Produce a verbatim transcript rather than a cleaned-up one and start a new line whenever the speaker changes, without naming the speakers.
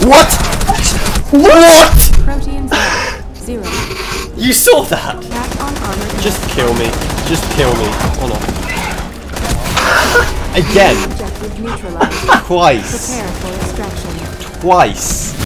What? What?
Protein zero. Zero.
You saw that?
Attack on armored.
Just kill me. Just kill me. Oh no. Again.
Objective neutralized.
Twice.
Prepare for extraction.
Twice.